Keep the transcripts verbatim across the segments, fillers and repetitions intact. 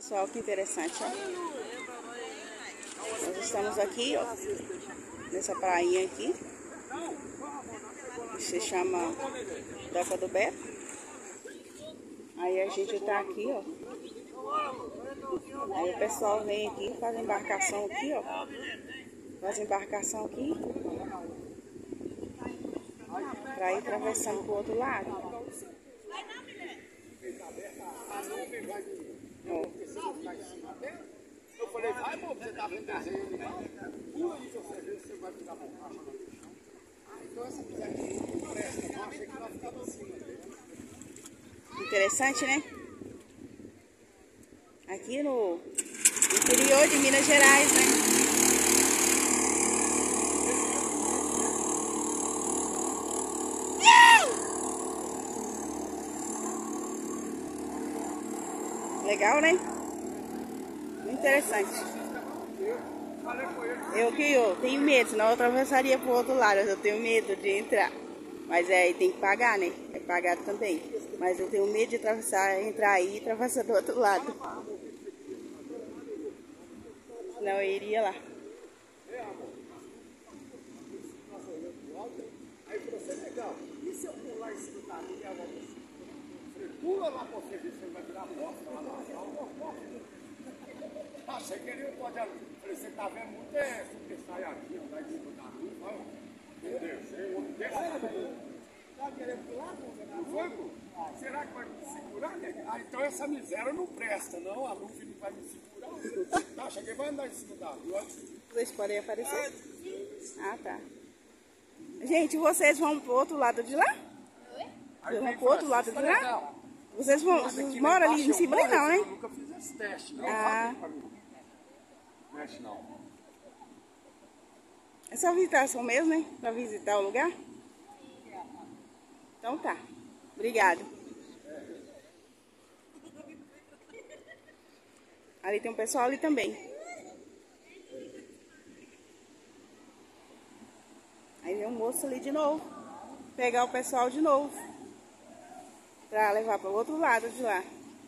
Pessoal, que interessante, ó. Nós estamos aqui, ó, nessa prainha aqui, que se chama Doca do Beto. Aí a gente tá aqui, ó. Aí o pessoal vem aqui, faz embarcação aqui, ó. Faz embarcação aqui, pra ir atravessando pro outro lado. Ó. Eu falei, vai, amor, você tá vendo desenho, pula aí, você vê se você vai virar borracha no chão. Então essa pisadinha não presta, não, achei que ela ficava assim. Interessante, né? Aqui no interior de Minas Gerais, né? Legal, né? Interessante. Eu que eu tenho medo, senão eu atravessaria pro outro lado. Eu tenho medo de entrar. Mas aí tem que pagar, né? É pagado também. Mas eu tenho medo de atravessar, entrar aí e atravessar do outro lado. Senão eu iria lá. Aí pra você, legal, e se eu pular em cima da linha, ela você pula lá pra você ver se você vai virar bosta lá na sala. Ah, você queria o pode ali. Falei, você tá vendo muito é super saiadinho lá em cima da linha, entendeu? Você homem desse. Tá querendo pular? Não foi, pô? Será que vai me segurar, né? Ah, então essa miséria não presta, não. A Luffy não vai me segurar. Tá, cheguei, vai andar em cima da rua. Vocês podem aparecer? Ah, tá. Gente, vocês vão pro outro lado de lá? Vocês vão pro outro lado de lá? Vocês vão, vocês moram ali em cima ali não, né? Eu nunca fiz esse teste, não. Ah. Mexe não. É só visitação mesmo, né? Pra visitar o lugar? Então tá. Obrigado. Ali tem um pessoal ali também. Aí vem um moço ali de novo. Pegar o pessoal de novo. Pra levar para o outro lado de lá.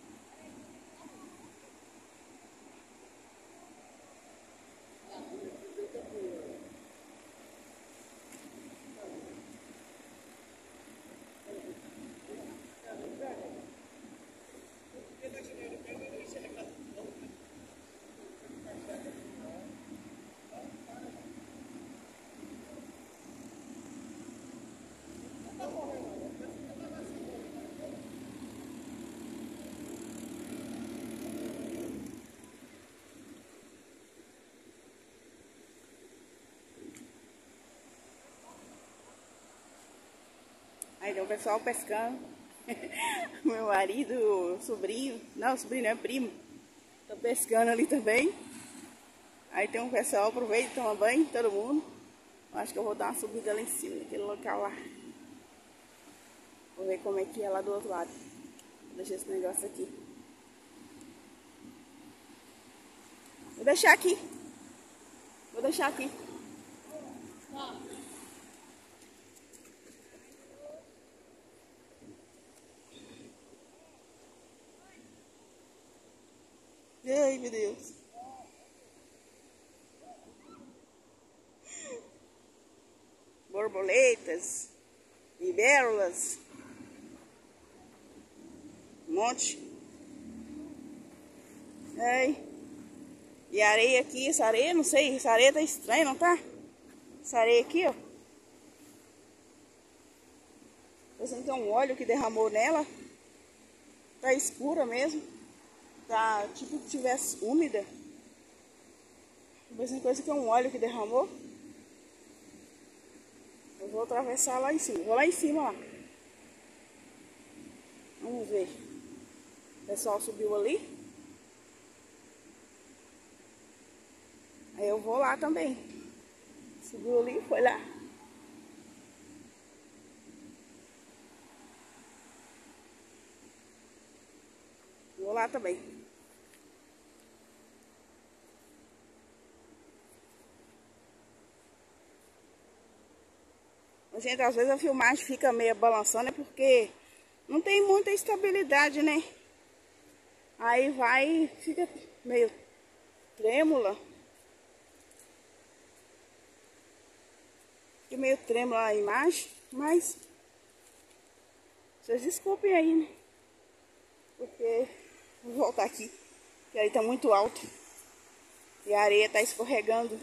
Aí tem o pessoal pescando. Meu marido, sobrinho, não, sobrinho é primo. Tá pescando ali também. Aí tem um pessoal, aproveita e toma banho, todo mundo. Acho que eu vou dar uma subida lá em cima, naquele local lá. Vou ver como é que é lá do outro lado. Vou deixar esse negócio aqui. Vou deixar aqui. Vou deixar aqui. Ai, meu Deus. Borboletas, libélulas, um monte. Ai. E areia aqui, essa areia, não sei, essa areia tá estranha, não tá? Essa areia aqui, ó. Parece que tem um óleo que derramou nela. Tá escura mesmo. Tá tipo que tivesse úmida. Parece coisa que é um óleo que derramou. Eu vou atravessar lá em cima. Vou lá em cima lá. Vamos ver. O pessoal subiu ali. Aí eu vou lá também. Subiu ali e foi lá. Vou lá também. Gente, às vezes a filmagem fica meio balançando, é porque não tem muita estabilidade, né? Aí vai, fica meio trêmula. Fica meio trêmula a imagem, mas vocês desculpem aí, né? Porque vou voltar aqui, que aí tá muito alto. E a areia tá escorregando.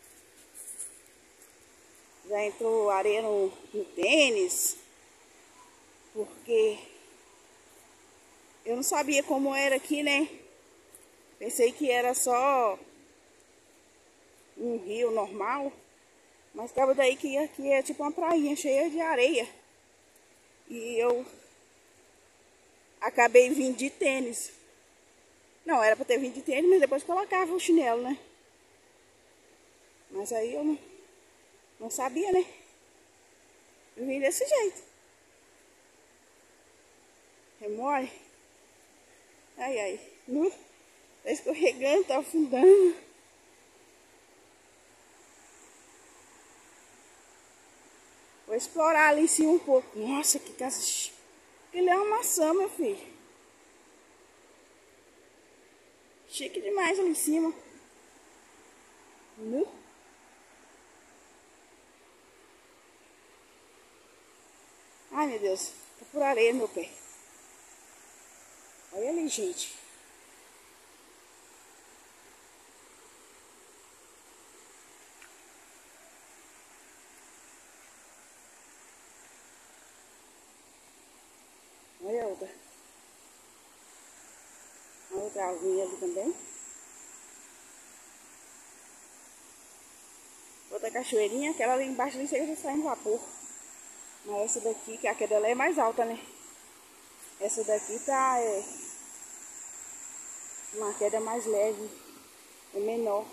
Já entrou areia no, no tênis. Porque eu não sabia como era aqui, né? Pensei que era só um rio normal. Mas acaba daí que aqui é tipo uma prainha cheia de areia. E eu acabei vindo de tênis. Não, era pra ter vindo de tênis, mas depois colocava o chinelo, né? Mas aí eu não, não sabia, né? Eu vim desse jeito. Remole. Ai, ai. Uh, tá escorregando, tá afundando. Vou explorar ali em cima um pouco. Nossa, que casa. Ele é uma maçã, meu filho. Chique demais ali em cima. Uh. Ai, meu Deus. Tá por areia, meu pé. Olha ali, gente. Olha a outra. A outra alvinha ali também. Outra cachoeirinha, aquela ali embaixo ali chega já sai um vapor. Mas essa daqui, que a queda dela é mais alta, né? Essa daqui tá é, uma queda mais leve, é menor.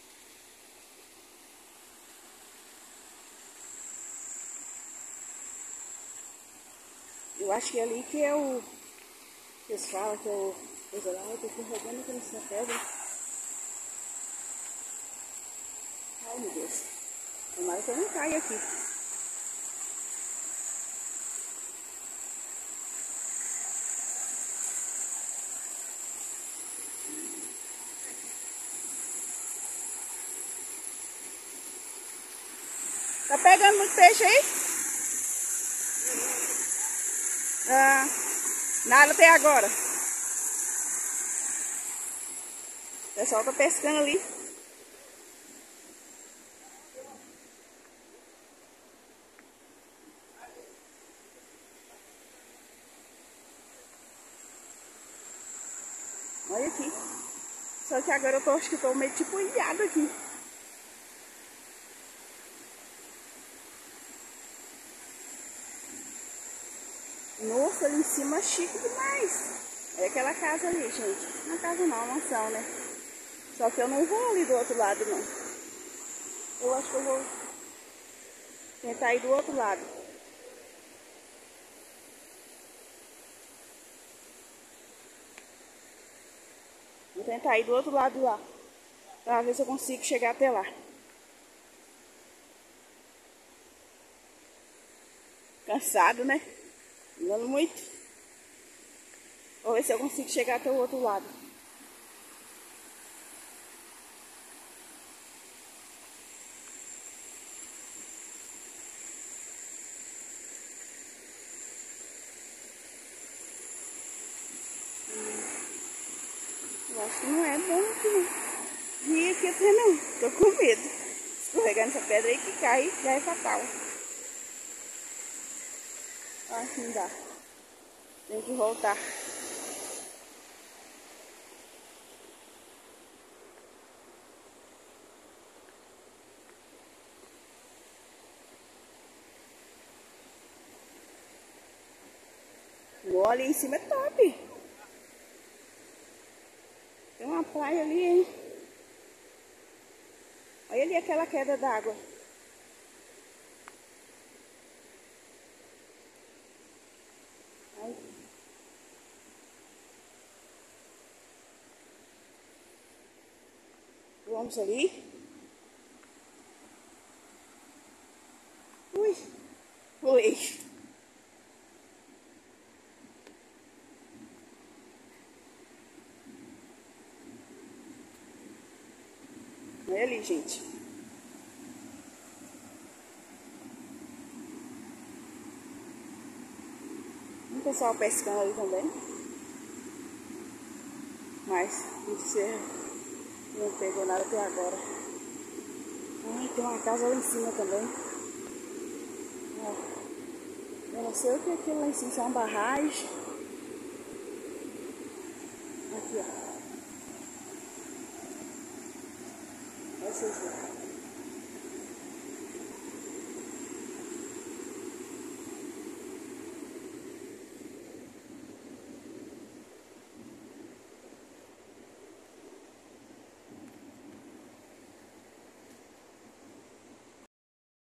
Eu acho que é ali que é o... que eles falam que é o... coisa lá, eu tô escorregando aqui nessa pedra. Ai, meu Deus. Tomara que eu não caia aqui. Tá pegando muito peixe aí? Ah, nada até agora. O pessoal tá pescando ali. Olha aqui. Só que agora eu tô, acho que tô meio tipo ilhado aqui. Nossa, ali em cima é chique demais. É aquela casa ali, gente. Não é casa não, é uma mansão, né? Só que eu não vou ali do outro lado, não. Eu acho que eu vou tentar ir do outro lado. Vou tentar ir do outro lado lá. Pra ver se eu consigo chegar até lá. Cansado, né? Andando muito. Vou ver se eu consigo chegar até o outro lado. Eu acho que não é bom aqui, não. E aqui até não. Tô com medo. Escorregar nessa pedra aí que cai, já é fatal. Acho que não dá. Tem que voltar. Olha, ali em cima é top. Tem uma praia ali, hein? Olha ali aquela queda d'água. Vamos ali. Ui, foi. Olha ali, gente. O pessoal pescando ali também. Mas você não pegou nada até agora. Ai, tem uma casa lá em cima também. Ó, eu não sei o que é aquilo lá em cima, se é uma barragem. Aqui, ó.